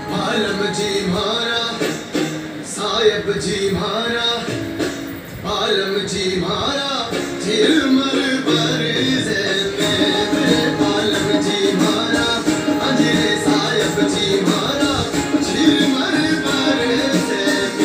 आलम जी मारा साहिब जी मारा आलम जी मारा झिलमर पर से मेरे आलम जी मारा अजरे साहिब जी मारा झिलमर पर से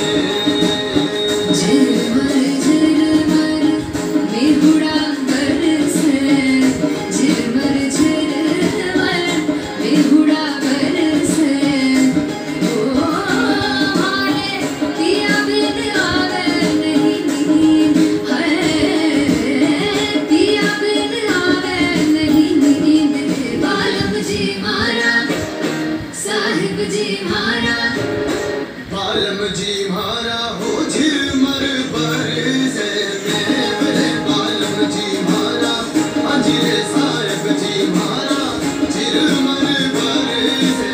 झिलमर झिलमर बेहुड़ा बरसे झिलमर झिलमर बेहुड़ा बरसे ओ मारे पिया बिन आवे नहीं नींद है पिया बिन आवे नहीं नींद आलम जी मारा साहिब जी मारा आलम जी मारा हो झिलमर पर से मेरे आलम जी मारा अजरे साहिब जी मारा झिलमर पर से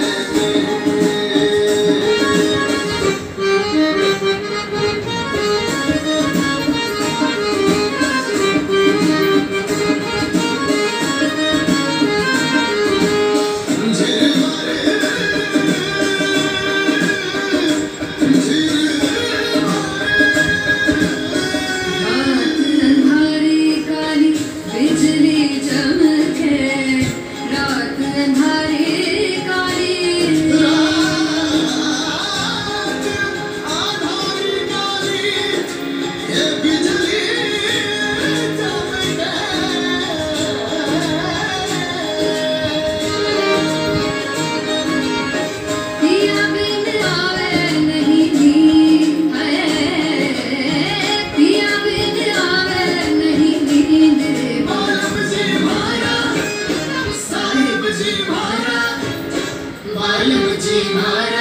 रात अंधारी काली बिजली चमके रात अंधारी काली आधारी काली ये बिजली चमके पिया बिन आवे नहीं नींद है पिया बिन आवे नहीं नींद आलम जी मारा साहिब जी मारा आलम जी मारा